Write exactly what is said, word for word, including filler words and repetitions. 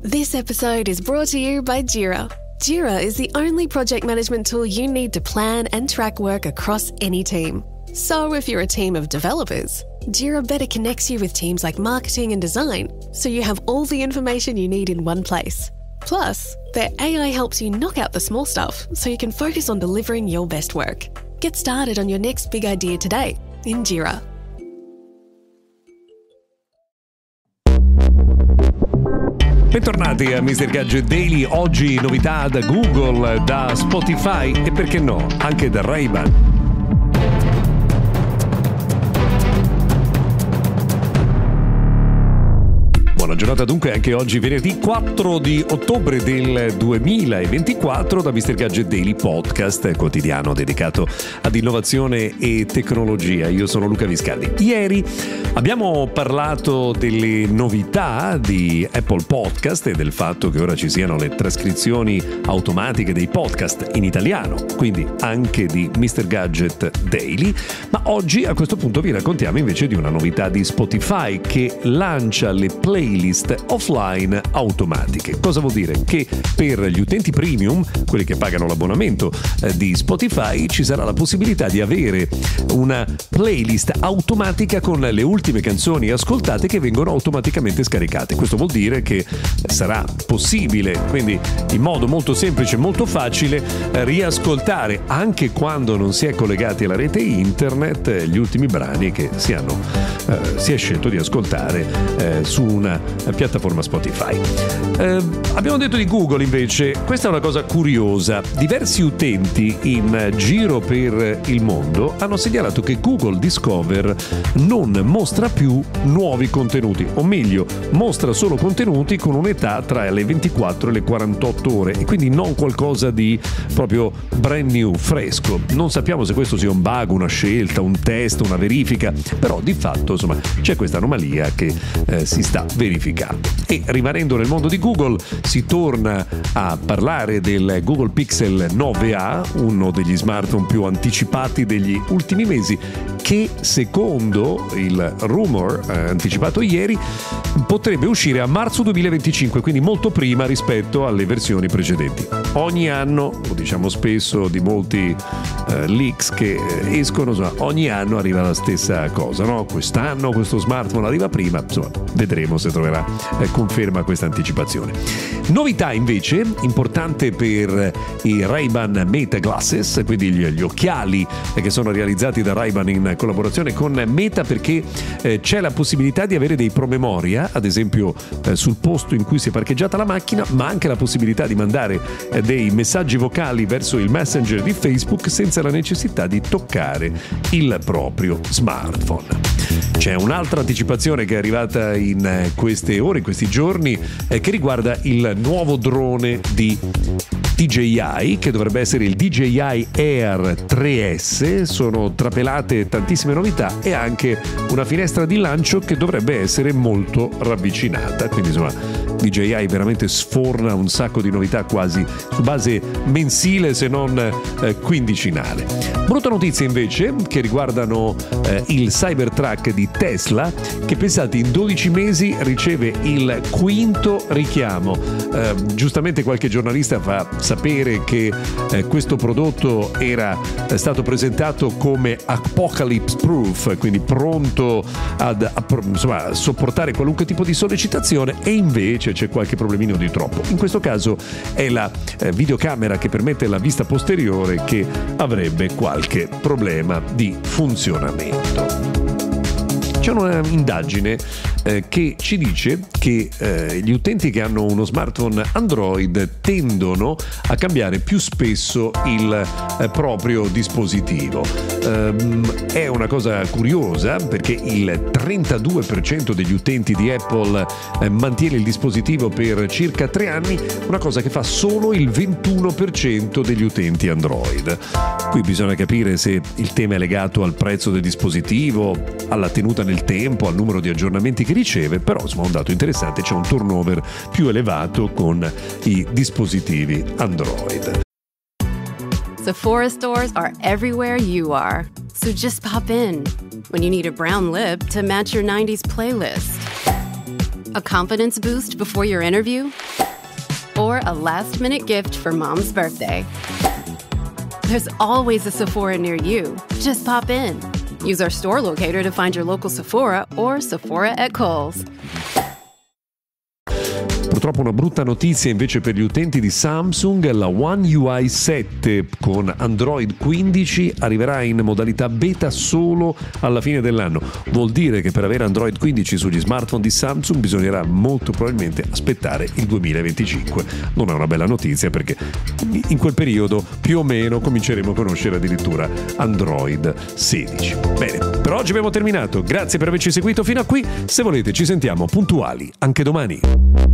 This episode is brought to you by Jira. Jira is the only project management tool you need to plan and track work across any team. So if you're a team of developers, Jira better connects you with teams like marketing and design, so you have all the information you need in one place. Plus, their A I helps you knock out the small stuff so you can focus on delivering your best work. Get started on your next big idea today in Jira. Bentornati a mister Gadget Daily. Oggi novità da Google, da Spotify e perché no, anche da Ray-Ban. Buona giornata dunque anche oggi, venerdì quattro di ottobre del duemilaventiquattro, da mister Gadget Daily Podcast quotidiano dedicato ad innovazione e tecnologia. Io sono Luca Viscardi. Ieri abbiamo parlato delle novità di Apple Podcast e del fatto che ora ci siano le trascrizioni automatiche dei podcast in italiano, quindi anche di mister Gadget Daily. Ma oggi a questo punto vi raccontiamo invece di una novità di Spotify che lancia le playlist offline automatiche. Cosa vuol dire? Che per gli utenti premium, quelli che pagano l'abbonamento eh, di Spotify, ci sarà la possibilità di avere una playlist automatica con le ultime canzoni ascoltate che vengono automaticamente scaricate. Questo vuol dire che sarà possibile, quindi in modo molto semplice e molto facile, eh, riascoltare anche quando non si è collegati alla rete internet eh, gli ultimi brani che si hanno eh, si è scelto di ascoltare eh, su una piattaforma Spotify. Eh, abbiamo detto di Google invece, questa è una cosa curiosa. Diversi utenti in giro per il mondo hanno segnalato che Google Discover non mostra più nuovi contenuti, o meglio, mostra solo contenuti con un'età tra le ventiquattro e le quarantotto ore, e quindi non qualcosa di proprio brand new, fresco. Non sappiamo se questo sia un bug, una scelta, un test, una verifica, però di fatto insomma c'è questa anomalia che eh, si sta verificando. E rimanendo nel mondo di Google, si torna a parlare del Google Pixel nove a, uno degli smartphone più anticipati degli ultimi mesi, che secondo il rumor eh, anticipato ieri potrebbe uscire a marzo duemilaventicinque, quindi molto prima rispetto alle versioni precedenti. Ogni anno, lo diciamo spesso di molti eh, leaks che eh, escono, insomma, ogni anno arriva la stessa cosa, no? Quest'anno questo smartphone arriva prima, insomma, vedremo se troverà eh, conferma questa anticipazione. Novità invece importante per i Ray-Ban Meta Glasses, quindi gli, gli occhiali eh, che sono realizzati da Ray-Ban in collaborazione con Meta, perché eh, c'è la possibilità di avere dei promemoria, ad esempio eh, sul posto in cui si è parcheggiata la macchina, ma anche la possibilità di mandare eh, dei messaggi vocali verso il Messenger di Facebook senza la necessità di toccare il proprio smartphone. C'è un'altra anticipazione che è arrivata in queste ore, in questi giorni, eh, che riguarda il nuovo drone di D J I, che dovrebbe essere il D J I Air tre S. Sono trapelate tantissime novità e anche una finestra di lancio che dovrebbe essere molto ravvicinata, quindi insomma D J I veramente sforna un sacco di novità quasi su base mensile, se non eh, quindicinale. Brutta notizia invece che riguardano eh, il Cybertruck di Tesla, che pensate in dodici mesi riceve il quinto richiamo. Eh, giustamente qualche giornalista fa sapere che eh, questo prodotto era è stato presentato come apocalypse proof, quindi pronto ad a, insomma, a sopportare qualunque tipo di sollecitazione, e invece c'è qualche problemino di troppo. In questo caso è la eh, videocamera che permette la vista posteriore che avrebbe qualche problema di funzionamento. C'è un'indagine eh, che ci dice che eh, gli utenti che hanno uno smartphone Android tendono a cambiare più spesso il eh, proprio dispositivo. Ehm, è una cosa curiosa perché il trentadue per cento degli utenti di Apple eh, mantiene il dispositivo per circa tre anni, una cosa che fa solo il ventuno per cento degli utenti Android. Qui bisogna capire se il tema è legato al prezzo del dispositivo, alla tenuta nel tempo, al numero di aggiornamenti che riceve, però insomma un dato interessante: c'è un turnover più elevato con i dispositivi Android. Sephora stores are everywhere you are, so just pop in when you need a brown lip to match your nineties playlist. A confidence boost before your interview? Or a last-minute gift for mom's birthday? There's always a Sephora near you. Just pop in. Use our store locator to find your local Sephora or Sephora at Kohl's. Purtroppo una brutta notizia invece per gli utenti di Samsung: la One U I sette con Android quindici arriverà in modalità beta solo alla fine dell'anno. Vuol dire che per avere Android quindici sugli smartphone di Samsung bisognerà molto probabilmente aspettare il duemilaventicinque. Non è una bella notizia, perché in quel periodo più o meno cominceremo a conoscere addirittura Android sedici. Bene, per oggi abbiamo terminato. Grazie per averci seguito fino a qui. Se volete ci sentiamo puntuali anche domani.